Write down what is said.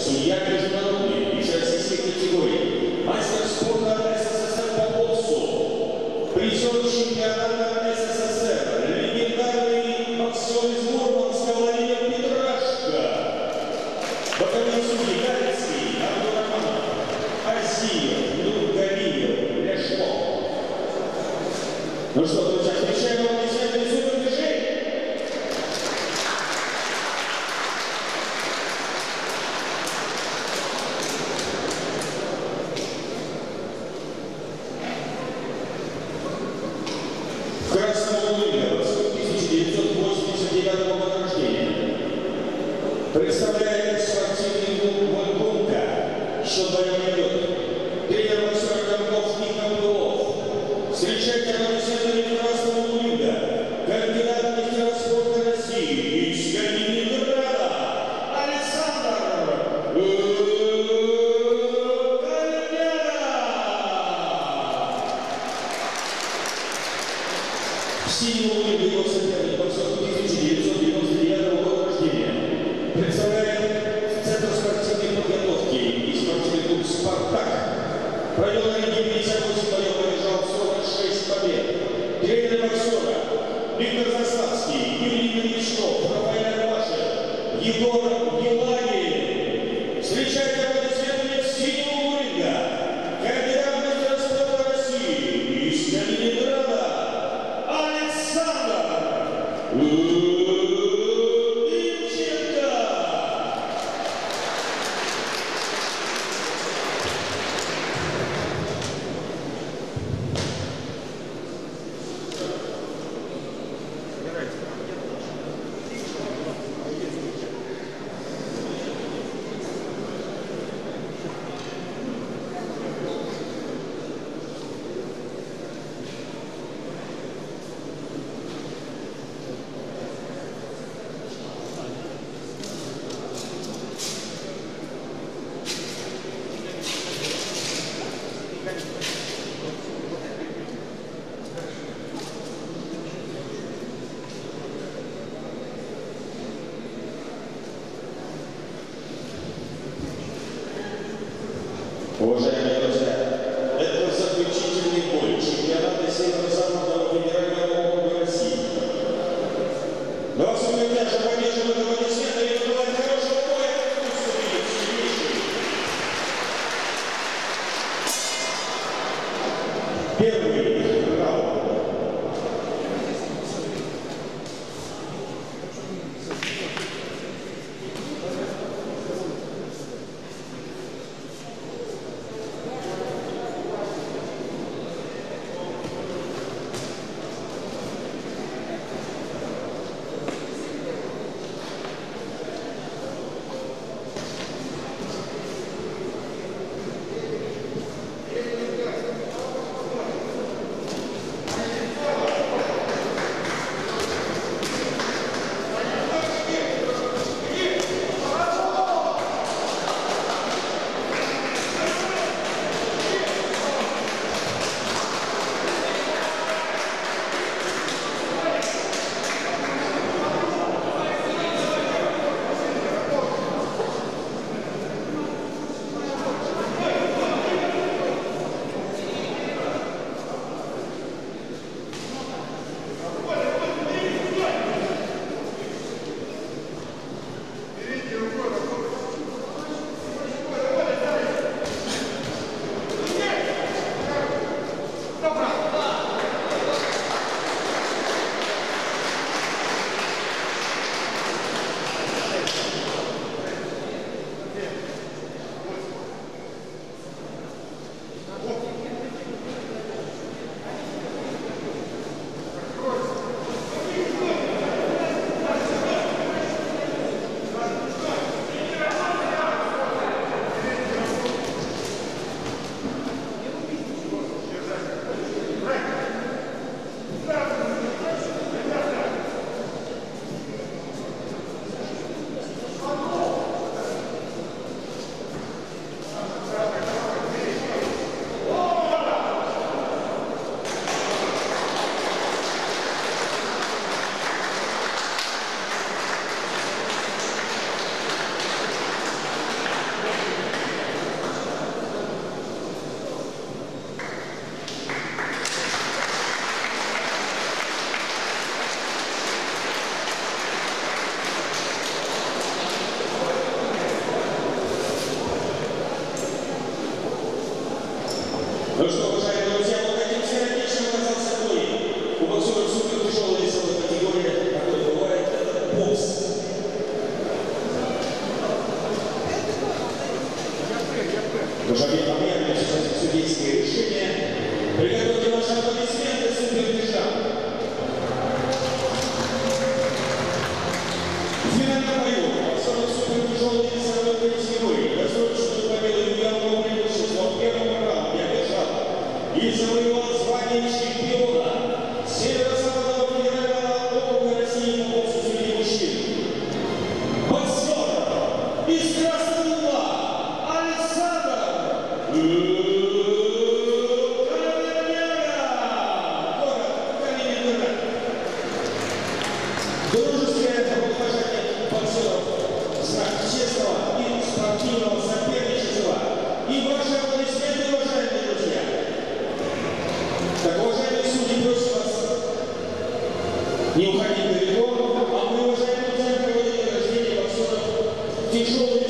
Судья международный из российской категории. Мастер спорта СССР по боксу. Призер чемпионата СССР. Легендарный боксер из Мурманска Владимир Петрашко. Боковые судьи Галицкий, Абдурахманов, Азиев, Нургалиев, Ляшко. Ну что, друзья, встречаем вам десятый супер движение. В красном углу 1989 года рождения. Представляет спортивный клуб «Вольгунка». Счет боем идет. Тренер боксера Комков Николай Белов. Встречайте аплодисментами красного углу. Кандидат в мастера спорта России из Калининграда Александр в синем углу его соперник, боксер 1999 года рождения. Представляет Центр спортивной подготовки и спортивный клуб «Спартак». Провел на ринге 58 боев, одержал 46 побед. Тренер боксера Виктор Заславский, Юрий Новичков, Рафаэль Арбашев, Егор Елагин. Встречайте аплодисментами синего ринга. Кандидат в мастера спорта России из Калининграда Александр Ильченко. Уважаемые друзья, это заключительный бой чемпионата Северо-Западного федерального округа России. Но в сумме даже поддерживают аплодисменты и желаем хорошего боя. Первый раунд. Ну что, уважаемые друзья, вот таким симпатичным оказался бой. У боксеров супер тяжелой весовой категории, такое бывает, это бокс. Уже объявлено сейчас судейское решение. Приготовьте ваши аплодисменты, супердержав. В финальном бою боксеров супер тяжелой весовой категории досрочную победу в явном преимуществе в первом раунде одержал и завоевал звание чемпиона Северо-Западного федерального округа России по боксу среди мужчин. Боксер из Красного Угла Александр Калинина. Дружеское рукопожатие боксеров в знак честного и спортивного соперничества. И ваши аплодисменты, уважаемые друзья. Так, уважаемые судьи, просим вас не уходить далеко, а мы, уважаемые друзья, проводим награждение боксеров тяжелыми